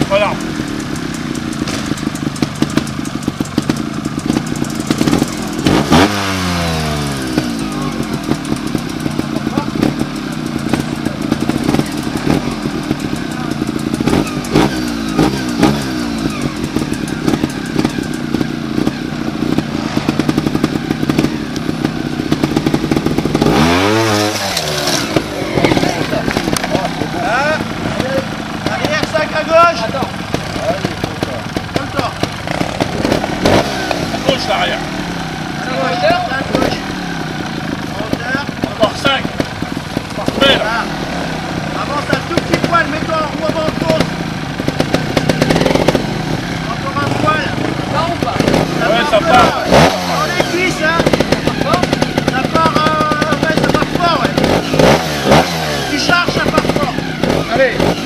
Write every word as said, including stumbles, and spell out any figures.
Voilà. Arrière. Encore cinq. Parfait. Voilà. Avance un tout petit poil, mets-toi en roue avant de cause. Encore un poil. Ça part ou pas? Ça Ouais, part ça un peu, part. là, ouais. Dans les cuisses, hein. Ça part, euh, ouais, ça part fort, ouais. Tu charges, ça part fort. Allez.